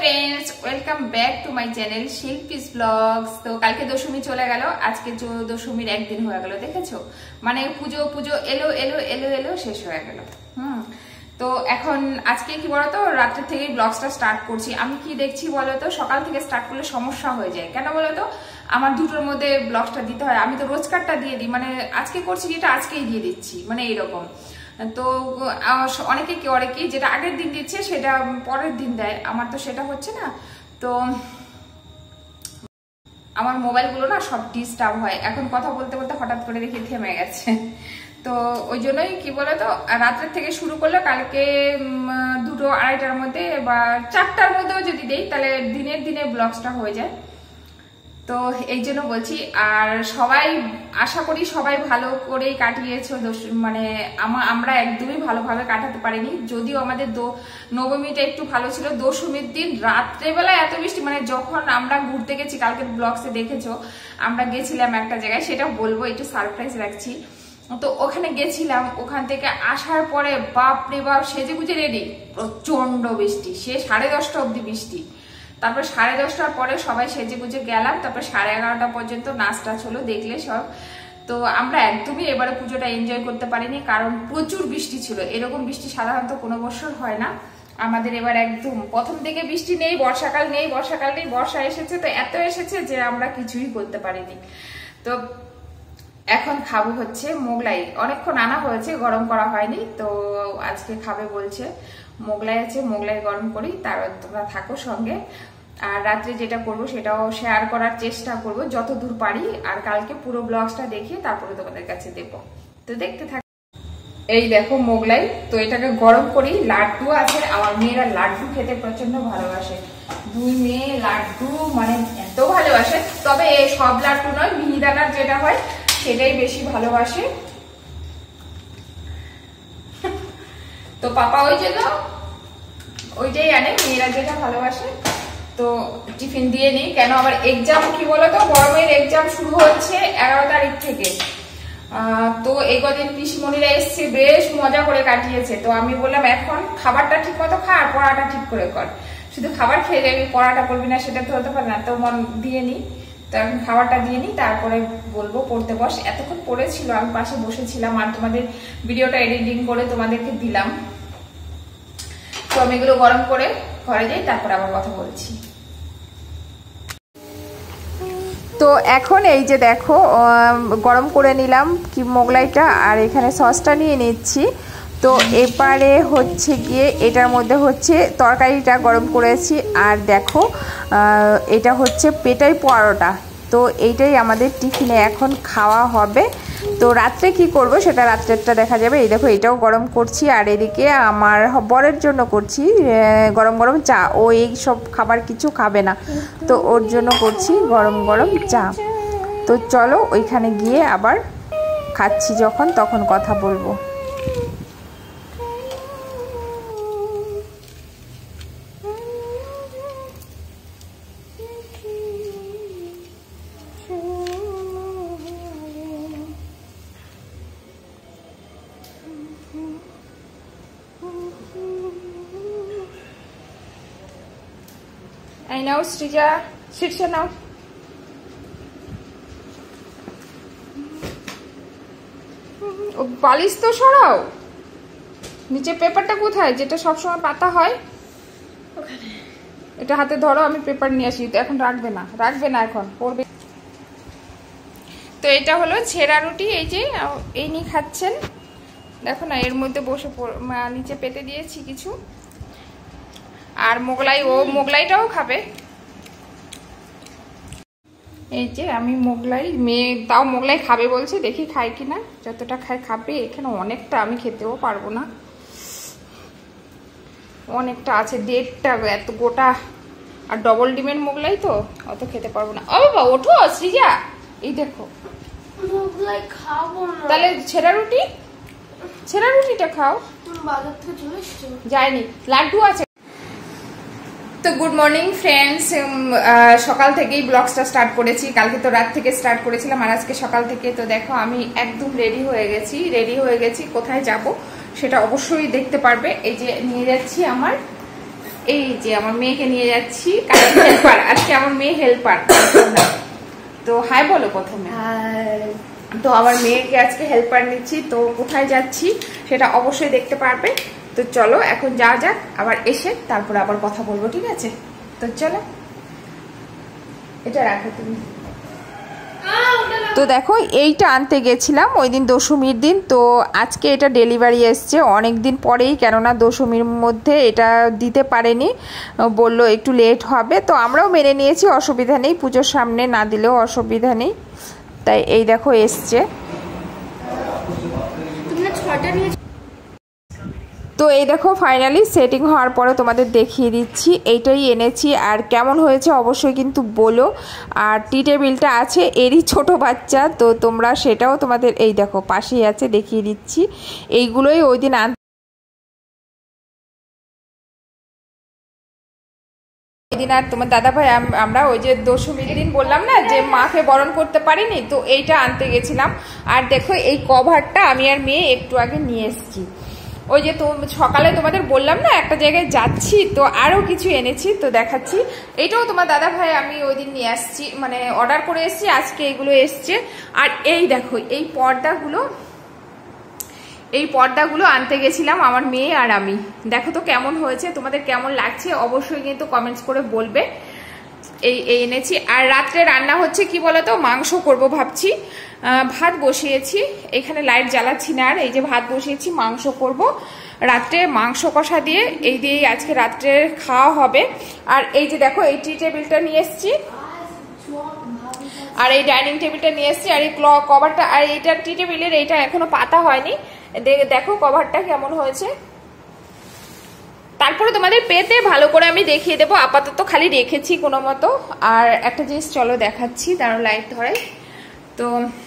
Friends welcome back to my channel Shilpi's blogs. তো কালকে দশমী চলে গেল, আজকে দশমীর একদিন হয়ে গেল, দেখেছো? মানে পুজো পুজো এলো এলো এলো এলো শেষ হয়ে গেল। তো এখন আজকে কি বলতো, রাত্রে থেকেই ব্লগসটা স্টার্ট করছি। আমি কি দেখছি বলতো, সকাল থেকে স্টার্ট করলে সমস্যা হয়ে যায়। কেন বলতো, আমার দুটোর মধ্যে ব্লগসটা দিতে হয়। আমি তো রোজকারটা দিয়ে দিই, মানে আজকে করছি যেটা আজকেই দিয়ে দিচ্ছি, মানে এইরকম। তো অনেকে কি করে কি, যেটা আগের দিন দিচ্ছে সেটা পরের দিন দেয়, আমার তো সেটা হচ্ছে না। তো আমার মোবাইলগুলো না সব ডিস্টার্ব হয়। এখন কথা বলতে বলতে হঠাৎ করে দেখি থেমে গেছে। তো ওই জন্যই কি বলতো, রাত্রের থেকে শুরু করলে কালকে 2টো 2:30টার মধ্যে বা 4টার মধ্যেও যদি দেই, তাহলে দিনের দিনে ব্লগসটা হয়ে যায়। তো এই জন্য বলছি। আর সবাই আশা করি সবাই ভালো করেই কাটিয়েছো। মানে আমরা একদমই ভালোভাবে কাটাতে পারিনি, যদিও আমাদের নবমীটা একটু ভালো ছিল। দশমীর দিন রাত্রেবেলা এত বৃষ্টি, মানে যখন আমরা ঘুরতে গেছি, কালকে ব্লগসে দেখেছো আমরা গেছিলাম একটা জায়গায়, সেটা বলবো, একটু সারপ্রাইজ রাখছি। তো ওখানে গেছিলাম, ওখান থেকে আসার পরে বাপরে বাপ সেজে গুজে রেডি, প্রচন্ড বৃষ্টি, সে 10:30 অব্দি বৃষ্টি। তারপর 10:30টার পরে সবাই সেজে গুজে গেলাম, তারপর 11:30টা পর্যন্ত নাচ টাচ হলো, দেখলে সব। তো আমরা একদমই এবারে পুজোটা এনজয় করতে পারিনি, কারণ প্রচুর বৃষ্টি ছিল। এরকম বৃষ্টি সাধারণত কোনো বছর হয় না আমাদের। এবার একদম প্রথম থেকে বৃষ্টি নেই, বর্ষাকাল নেই, বর্ষাকাল নেই, বর্ষা এসেছে তো এত এসেছে যে আমরা কিছুই করতে পারিনি। তো এখন খাবো হচ্ছে মোগলাই, অনেকক্ষণ আনা হয়েছে, গরম করা হয়নি। তো আজকে খাবে বলছে, মোগলাই আছে, মোগলাই গরম করি, তার তোমরা থাকো সঙ্গে। আর রাত্রে যেটা করব সেটাও শেয়ার করার চেষ্টা করব যতদূর পারি। আর কালকে পুরো ব্লগসটা দেখিয়ে তারপরে তোমাদের কাছে দেব। তো দেখতে থাকো। এই দেখো মোগলাই, তো এটাকে গরম করি। লাড্ডু আছে, আমার মেয়েরা লাড্ডু খেতে প্রচন্ড ভালোবাসে। 2 মেয়ে লাড্ডু মানে এত ভালোবাসে। তবে এই সব লাড্ডু নয়, মিহিদানার যেটা হয় সেটাই বেশি ভালোবাসে। তো পাপা ওই জন্য ওইটাই আনে, মেয়েরা যেটা ভালোবাসে। তো টিফিন দিয়ে নিই, কেন আবার এক্সাম, কি বলতো, গরমের এক্সাম শুরু হচ্ছে 11 তারিখ থেকে। তো এই কদিন পিসমণিরা এসছে, বেশ মজা করে কাটিয়েছে। তো আমি বললাম এখন খাবারটা ঠিক মতো খা, আর পড়াটা ঠিক করে কর। শুধু খাবার খেয়ে যাবি, পড়াটা করবি না, সেটা তো হতে পারে না। তো মন দিয়ে নি, তো এখন খাবারটা দিয়ে নি, তারপরে বলবো পড়তে বস। এতক্ষণ পড়েছিল, আমি পাশে বসেছিলাম আর তোমাদের ভিডিওটা এডিটিং করে তোমাদেরকে দিলাম। তো আমি এগুলো গরম করে ঘরে যাই, তারপর আবার কথা বলছি। তো এখন এই যে দেখো, গরম করে নিলাম কি মোগলাইটা, আর এখানে সসটা নিয়ে নিচ্ছি। তো এবারে হচ্ছে গিয়ে এটার মধ্যে হচ্ছে তরকারিটা গরম করেছি। আর দেখো এটা হচ্ছে পেটাই পরোটা। তো এইটাই আমাদের টিফিনে এখন খাওয়া হবে। তো রাত্রে কি করব সেটা রাত্রেরটা দেখা যাবে। এই দেখো এটাও গরম করছি, আর এদিকে আমার বরের জন্য করছি গরম গরম চা। ও এই সব খাবার কিছু খাবে না, তো ওর জন্য করছি গরম গরম চা। তো চলো ওইখানে গিয়ে আবার খাচ্ছি, যখন তখন কথা বলবো। এই নাও সৃজা, শীর্ষে নাও। ও বালিশ তো সরাও, নিচে পেপারটা কোথায়, যেটা সবসময় পাতা হয় ওখানে। এটা হাতে ধরো, আমি পেপার নিয়ে আসি। তো এখন রাখবে না, রাখবে না, এখন পড়বে। তো এটা হলো ছেঁড়া রুটি, এই যে এই নিয়ে খাচ্ছেন, দেখো না, এর মধ্যে বসে নিচে পেতে দিয়েছি কিছু। আর মোগলাই, ও মোগলাইটাও খাবে। এই যে আমি মোগলাই, মেয়ে তাও মোগলাই খাবে বলছে, দেখি খাই কিনা। যতটা খায় খাবে, এখানে অনেকটা, আমি খেতেও পারবো না, অনেকটা আছে, 1.5টা এত গোটা। আর ডবল ডিমের মোগলাই তো অত খেতে পারবো না। ও বাবা ওঠো সৃজা, এই দেখো মোগলাই খাবো না। তাহলে ছেঁড়া রুটিটা খাও। তুমি বাজার থেকে চলে এসছো? যাইনি, লাড্ডু আছে। তো গুড মর্নিং ফ্রেন্ডস, সকাল থেকেই ব্লগসটা স্টার্ট করেছি। কালকে তো রাত থেকে স্টার্ট করেছিলাম, আর আজকে সকাল থেকে। তো দেখো আমি একদম রেডি হয়ে গেছি। কোথায় যাব সেটা অবশ্যই দেখতে পারবে। এই যে নিয়ে যাচ্ছি আমার এই যে আমার মেয়েকে নিয়ে যাচ্ছি, কারণ হেল্পার আজকে আমার মেয়ে হেল্পার। তো হাই বলো প্রথমে। তো আমার মেয়েকে আজকে হেল্পার নিচ্ছি, তো কোথায় যাচ্ছি সেটা অবশ্যই দেখতে পারবে। তো চলো এখন যা যাক, আবার এসে তারপরে আবার কথা বলবো, ঠিক আছে? তো চলো, এটা রাখো তুমি। তো দেখো এইটা আনতে গেছিলাম ওই দিন দশমীর দিন, তো আজকে এটা ডেলিভারি এসছে অনেক দিন পরেই, কেননা দশমীর মধ্যে এটা দিতে পারেনি, বলল একটু লেট হবে। তো আমরাও মেনে নিয়েছি, অসুবিধা নেই, পুজোর সামনে না দিলেও অসুবিধা নেই। তাই এই দেখো এসছে। তো এই দেখো ফাইনালি সেটিং হওয়ার পরে তোমাদের দেখিয়ে দিচ্ছি, এইটাই এনেছি। আর কেমন হয়েছে অবশ্যই কিন্তু বলো। আর টি টেবিলটা আছে, এরই ছোট বাচ্চা, তো তোমরা সেটাও তোমাদের এই দেখো পাশেই আছে, দেখিয়ে দিচ্ছি। এইগুলোই ওই দিন দিন আর তোমার দাদা ভাই আমরা ওই যে দশমীর দিন বললাম না যে মাকে বরণ করতে পারিনি, তো এইটা আনতে গেছিলাম। আর দেখো এই কভারটা আমি আর মেয়ে একটু আগে নিয়ে এসেছি। ওই যে তো সকালে তোমাদের বললাম না একটা জায়গায় যাচ্ছি, তো আরও কিছু এনেছি, তো দেখাচ্ছি। এইটাও তোমার দাদা ভাই আমি ওই দিন নিয়ে আসছি, মানে অর্ডার করে এসেছি, আজকে এগুলো এসছে। আর এই দেখো এই পর্দাগুলো আনতে গেছিলাম আমার মেয়ে আর আমি। দেখো তো কেমন হয়েছে, তোমাদের কেমন লাগছে অবশ্যই কিন্তু কমেন্টস করে বলবে। এই এনেছি। আর রাত্রে রান্না হচ্ছে কি বলতো, মাংস করব ভাবছি। ভাত বসিয়েছি, এখানে লাইট জ্বালাচ্ছি না, আর এই যে ভাত বসিয়েছি, মাংস করব রাত্রে, মাংস কষা দিয়ে, এই দিয়েই আজকে রাত্রে খাওয়া হবে। আর এই যে দেখো এই টি টেবিলটা নিয়ে এসছি, আর এই ডাইনিং টেবিলটা নিয়ে এসছি, আর এই কভারটা, আর এইটা টি টেবিলের এইটা এখনো পাতা হয়নি, দেখো কভারটা কেমন হয়েছে। তারপরে তোমাদের পেতে ভালো করে আমি দেখিয়ে দেবো, আপাতত খালি রেখেছি কোনো মতো। আর একটা জিনিস চলো দেখাচ্ছি, দাঁড়ো লাইট ধরে। তো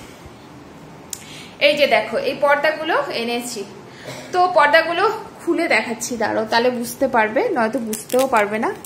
এই যে দেখো এই পর্দাগুলো এনেছি, তো পর্দাগুলো খুলে দেখাচ্ছি, দাঁড়ো তাহলে বুঝতে পারবে, নয়তো বুঝতেও পারবে না।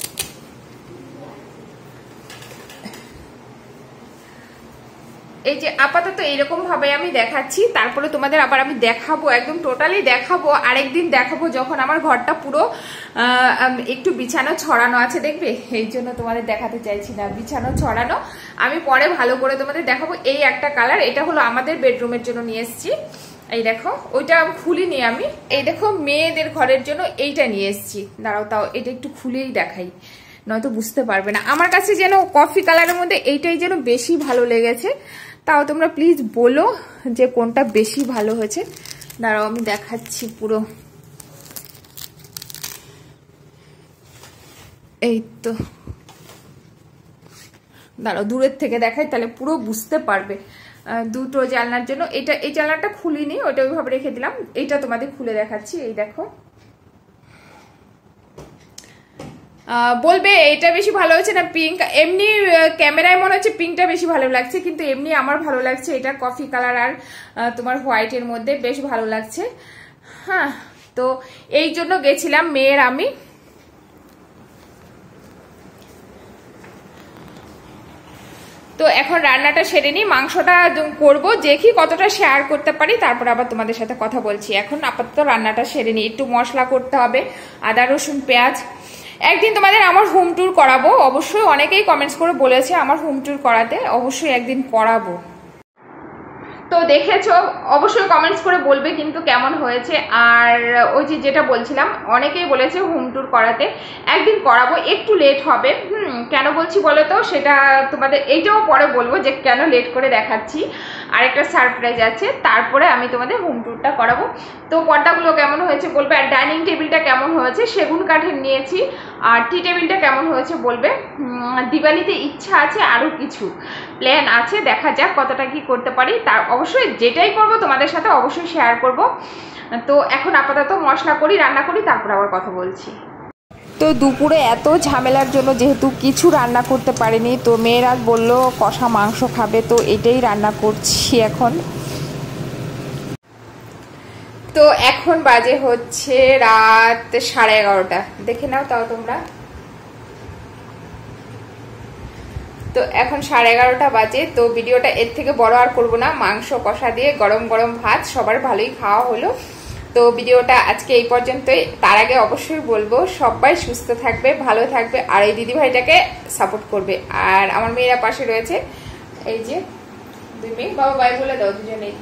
এই যে আপাতত এইরকম ভাবে আমি দেখাচ্ছি, তারপরে তোমাদের আবার আমি দেখাবো, একদম টোটালি দেখাবো আরেকদিন দেখাবো, যখন আমার ঘরটা পুরো একটু বিছানো ছড়ানো আছে, দেখবে, এই জন্য তোমাদের দেখাতে চাইছি না। বিছানো ছড়ানো আমি পরে ভালো করে তোমাদের দেখাবো। এই একটা কালার, এটা হলো আমাদের বেডরুমের জন্য নিয়ে এসেছি। এই দেখো ওইটা খুলিনি আমি, এই দেখো মেয়েদের ঘরের জন্য এইটা নিয়ে এসেছি। দাঁড়াও তাও এটা একটু খুলেই দেখাই, নয়তো বুঝতে পারবে না। আমার কাছে যেন কফি কালারের মধ্যে এইটাই যেন বেশি ভালো লেগেছে, তাও তোমরা প্লিজ বলো যে কোনটা বেশি ভালো হয়েছে। দাঁড়াও আমি দেখাচ্ছি পুরো, এই তো দাঁড়াও দূরের থেকে দেখাই, তাহলে পুরো বুঝতে পারবে। দুটো জানলার জন্য এটা, এই জানলাটা খুলিনি, ওইটা ওইভাবে রেখে দিলাম। এইটা তোমাদের খুলে দেখাচ্ছি, এই দেখো, বলবে এটা বেশি ভালো হয়েছে না পিঙ্ক। এমনি ক্যামেরায় মনে হচ্ছে পিঙ্কটা বেশি ভালো লাগছে, কিন্তু এমনি আমার ভালো লাগছে এটা কফি কালার আর তোমার হোয়াইটের মধ্যে বেশ ভালো লাগছে। হ্যাঁ, তো এই জন্য গেছিলাম মেয়ের আমি। তো এখন রান্নাটা সেরে নিই, মাংসটা করবো, দেখি কতটা শেয়ার করতে পারি, তারপর আবার তোমাদের সাথে কথা বলছি। এখন আপাতত রান্নাটা সেরে নিই, একটু মশলা করতে হবে, আদা রসুন পেঁয়াজ। একদিন তোমাদের আমার হোম ট্যুর করাবো, অবশ্যই অনেকেই কমেন্টস করে বলেছে আমার হোম ট্যুর করাতে, অবশ্যই একদিন করাবো। তো দেখেছো অবশ্যই কমেন্টস করে বলবে কিন্তু কেমন হয়েছে। আর ওই যে যেটা বলছিলাম, অনেকেই বলেছে হোম ট্যুর করাতে, একদিন করাবো, একটু লেট হবে। কেন বলছি বলো তো, সেটা তোমাদের এইটাও পরে বলবো যে কেন লেট করে দেখাচ্ছি। আরেকটা সারপ্রাইজ আছে, তারপরে আমি তোমাদের হোম ট্যুরটা করাবো। তো পর্দাগুলো কেমন হয়েছে বলবে, আর ডাইনিং টেবিলটা কেমন হয়েছে, সেগুন কাঠের নিয়েছি। আর টি টেবিলটা কেমন হয়েছে বলবে। দিওয়ালিতে ইচ্ছা আছে, আরও কিছু প্ল্যান আছে, দেখা যাক কতটা কি করতে পারি। তার অবশ্যই যেটাই করব তোমাদের সাথে অবশ্যই শেয়ার করব। তো এখন আপাতত মশলা করি, রান্না করি, তারপর আবার কথা বলছি। তো দুপুরে এত ঝামেলার জন্য যেহেতু কিছু রান্না করতে পারিনি, তো মেয়েরা বললো কষা মাংস খাবে, তো এটাই রান্না করছি এখন। তো এখন বাজে হচ্ছে রাত 11:30, দেখে নাও তাও তোমরা। তো এখন 11:30 বাজে। তো ভিডিওটা এর থেকে বড় আর করবো না, মাংস কষা দিয়ে গরম গরম ভাত, সবার ভালোই খাওয়া হলো। তো ভিডিওটা আজকে এই পর্যন্তই। তার আগে অবশ্যই বলবো সবাই সুস্থ থাকবে, ভালো থাকবে, আর এই দিদিভাইটাকে সাপোর্ট করবে। আর আমার মেয়েরা পাশে রয়েছে, এই যে 2 মেয়ে। বাবা বাই বলে দাও দুজনেই।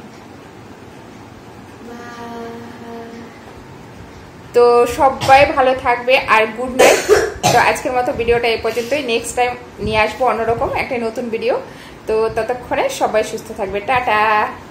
তো সবাই ভালো থাকবে আর গুড নাইট। তো আজকের মতো ভিডিওটা এই পর্যন্তই। নেক্সট টাইম নিয়ে আসবো অন্যরকম একটা নতুন ভিডিও। তো ততক্ষণে সবাই সুস্থ থাকবে। টাটা।